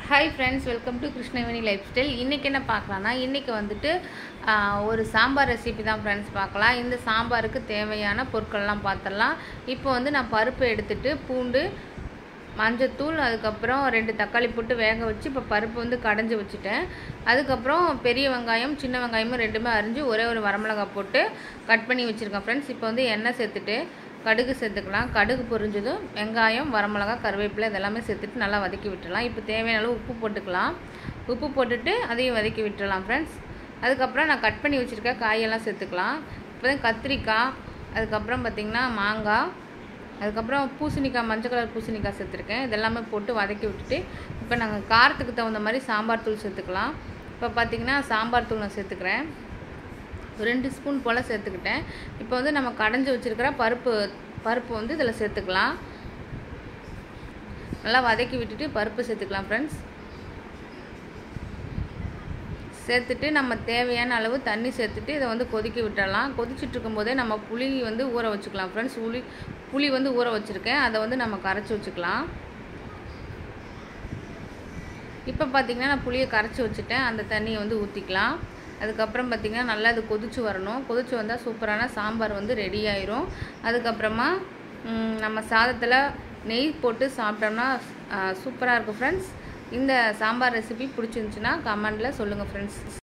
Hi friends, welcome to Krishnaveni lifestyle. இன்றைக்கி என்ன பார்க்கலான்னா, இன்றைக்கி வந்துட்டு ஒரு சாம்பார் ரெசிபி தான் ஃப்ரெண்ட்ஸ் பார்க்கலாம். இந்த சாம்பாருக்கு தேவையான பொருட்கள்லாம் பார்த்துடலாம். இப்போ வந்து நான் பருப்பு எடுத்துகிட்டு பூண்டு, மஞ்சத்தூள், அதுக்கப்புறம் 2 தக்காளி போட்டு வேக வச்சு இப்போ பருப்பு வந்து கடைஞ்சி வச்சுட்டேன். அதுக்கப்புறம் பெரிய வெங்காயம், சின்ன வெங்காயமும் ரெண்டுமே அரிஞ்சு ஒரே ஒரு வரமிளகாய் போட்டு கட் பண்ணி வச்சுருக்கேன் ஃப்ரெண்ட்ஸ். இப்போ வந்து எண்ணெய் சேர்த்துட்டு கடுகு சேர்த்துக்கலாம். கடுகு பொரிஞ்சதும் வெங்காயம், வரமிளகாய், கருவேப்பிலை இதெல்லாமே சேர்த்துட்டு நல்லா வதக்கி விட்டுடலாம். இப்போ தேவையான அளவு உப்பு போட்டுக்கலாம். உப்பு போட்டுட்டு அதையும் வதக்கி விட்டுடலாம் ஃப்ரெண்ட்ஸ். அதுக்கப்புறம் நான் கட் பண்ணி வச்சுருக்க காயெல்லாம் சேர்த்துக்கலாம். இப்போ தான் கத்திரிக்காய், அதுக்கப்புறம் பார்த்திங்கன்னா மாங்காய், அதுக்கப்புறம் பூசணிக்காய், மஞ்சள் கலர் பூசணிக்காய் சேர்த்துருக்கேன். இதெல்லாமே போட்டு வதக்கி விட்டுட்டு இப்போ நாங்கள் காரத்துக்கு தகுந்த மாதிரி சாம்பார் தூள் சேர்த்துக்கலாம். இப்போ பார்த்திங்கன்னா சாம்பார் தூள் நான் சேர்த்துக்கிறேன். 2 ஸ்பூன் போல் சேர்த்துக்கிட்டேன். இப்போ வந்து நம்ம கடைஞ்சி வச்சுருக்கிற பருப்பு வந்து இதில் சேர்த்துக்கலாம். நல்லா வதக்கி விட்டுட்டு பருப்பு சேர்த்துக்கலாம் ஃப்ரெண்ட்ஸ். சேர்த்துட்டு நம்ம தேவையான அளவு தண்ணி சேர்த்துட்டு இதை வந்து கொதிக்க விட்டுடலாம். கொதிச்சுட்டு இருக்கும்போதே நம்ம புளி வந்து ஊற வச்சுக்கலாம் ஃப்ரெண்ட்ஸ். புளி வந்து ஊற வச்சுருக்கேன், அதை வந்து நம்ம கரைச்சி வச்சுக்கலாம். இப்போ பார்த்திங்கன்னா நான் புளியை கரைச்சி வச்சுட்டேன். அந்த தண்ணியை வந்து ஊற்றிக்கலாம். அதுக்கப்புறம் பார்த்திங்கன்னா நல்லா அது கொதிச்சு வரணும். கொதிச்சு வந்தால் சூப்பரான சாம்பார் வந்து ரெடி ஆயிரும். அதுக்கப்புறமா நம்ம சாதத்தில் நெய் போட்டு சாப்பிட்டோம்னா சூப்பராக இருக்கும் ஃப்ரெண்ட்ஸ். இந்த சாம்பார் ரெசிபி பிடிச்சிருந்துச்சுன்னா கமெண்டில் சொல்லுங்கள் ஃப்ரெண்ட்ஸ்.